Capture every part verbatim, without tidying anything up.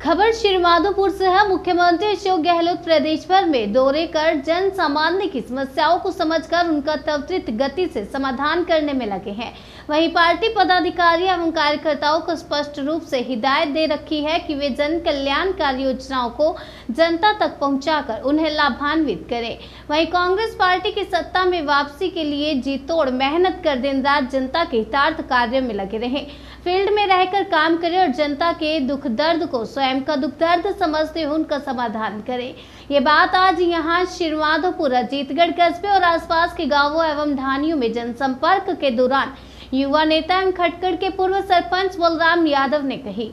खबर श्रीमाधोपुर से है। मुख्यमंत्री अशोक गहलोत प्रदेश भर में दौरे कर जन सामान्य की समस्याओं को समझकर उनका त्वरित गति से समाधान करने में लगे हैं। वहीं पार्टी पदाधिकारी एवं कार्यकर्ताओं को स्पष्ट रूप से हिदायत दे रखी है कि वे जन कल्याणकारी योजनाओं को जनता तक पहुंचाकर उन्हें लाभान्वित करें। वहीं कांग्रेस पार्टी की सत्ता में वापसी के लिए जी तोड़ मेहनत कर दिन रात जनता के हितार्थ कार्य में लगे रहे, फील्ड में रहकर काम करें और जनता के दुख दर्द को स्वयं का दुख दर्द समझते हुए उनका समाधान करें। ये बात आज यहाँ श्रीमाधोपुर, अजीतगढ़ कस्बे और आसपास के गांवों एवं ढानियों में जनसंपर्क के दौरान युवा नेता एवं खटखड़ के पूर्व सरपंच बलराम यादव ने कही।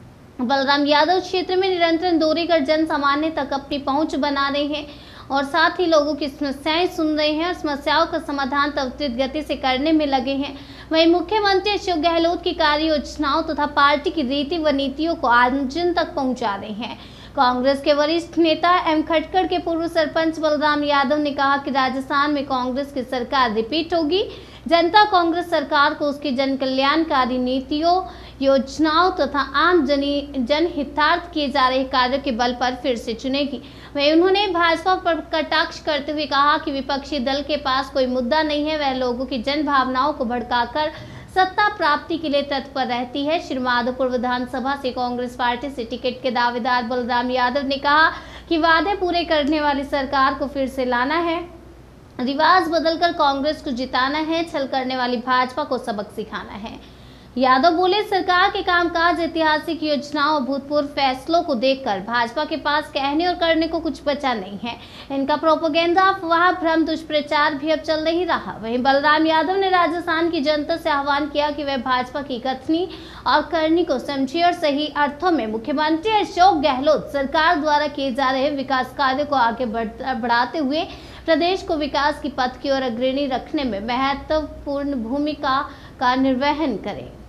बलराम यादव क्षेत्र में निरंतर दौरे कर जन सामान्य तक अपनी पहुंच बना रहे हैं और साथ ही लोगों की समस्याएं सुन रहे हैं और समस्याओं का समाधान त्वरित गति से करने में लगे हैं। वहीं मुख्यमंत्री अशोक गहलोत की कार्य योजनाओं तथा तो पार्टी की रीति व नीतियों को आमजन तक पहुंचा रहे हैं। कांग्रेस के वरिष्ठ नेता एवं खटखड़ के पूर्व सरपंच बलराम यादव ने कहा कि राजस्थान में कांग्रेस की सरकार रिपीट होगी। जनता कांग्रेस सरकार को उसकी जन कल्याणकारी नीतियों, योजनाओं तथा तो आम जनी जनहितार्थ किए जा रहे कार्यों के बल पर फिर से चुनेगी। वहीं उन्होंने भाजपा पर कटाक्ष करते हुए कहा कि विपक्षी दल के पास कोई मुद्दा नहीं है, वह लोगों की जन भावनाओं को भड़काकर सत्ता प्राप्ति के लिए तत्पर रहती है। श्रीमाधोपुर विधानसभा से कांग्रेस पार्टी से टिकट के दावेदार बलराम यादव ने कहा कि वादे पूरे करने वाली सरकार को फिर से लाना है, रिवाज बदलकर कांग्रेस को जिताना है, छल करने वाली भाजपा को सबक सिखाना है। यादव बोले, सरकार के कामकाज, ऐतिहासिक योजनाओं और भूतपूर्व फैसलों को देखकर भाजपा के पास कहने और करने को कुछ बचा नहीं है। इनका प्रोपेगेंडा, अफवाह, भ्रम, दुष्प्रचार भी अब चल नहीं रहा। वहीं बलराम यादव ने राजस्थान की जनता से आह्वान किया कि वह भाजपा की कथनी और करनी को समझे और सही अर्थों में मुख्यमंत्री अशोक गहलोत सरकार द्वारा किए जा रहे विकास कार्यों को आगे बढ़ाते हुए प्रदेश को विकास की पथ की ओर अग्रणी रखने में महत्वपूर्ण भूमिका का निर्वहन करें।